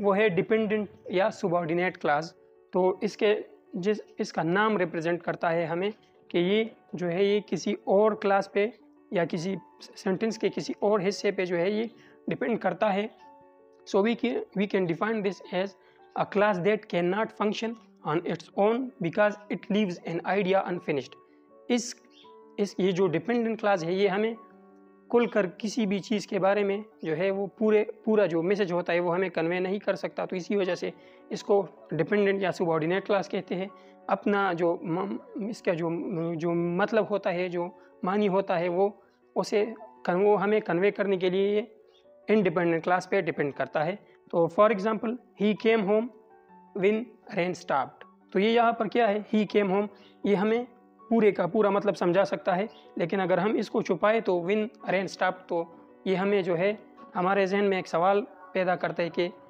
वो है डिपेंडेंट या सुबॉर्डिनेट क्लास। तो इसका नाम रिप्रेजेंट करता है हमें कि ये जो है ये किसी और क्लास पे या किसी सेंटेंस के किसी और हिस्से पे जो है ये डिपेंड करता है। So we can define this as a class that can not function on its own because it leaves an idea unfinished. ये जो डिपेंडेंट क्लास है ये हमें खुलकर किसी भी चीज़ के बारे में जो है वो पूरा जो मैसेज होता है वो हमें कन्वे नहीं कर सकता। तो इसी वजह से इसको डिपेंडेंट या सुबॉर्डिनेट क्लास कहते हैं। अपना इसका जो मतलब होता है, जो मानी होता है, वो हमें कन्वे करने के लिए ये इंडिपेंडेंट क्लास पे डिपेंड करता है। तो for example he came home when rain stopped. तो ये यहाँ पर क्या है, ही केम होम, ये हमें पूरे का पूरा मतलब समझा सकता है। लेकिन अगर हम इसको छुपाए तो व्हेन रेन स्टॉप्ड, तो ये हमें जो है हमारे जहन में एक सवाल पैदा करता है कि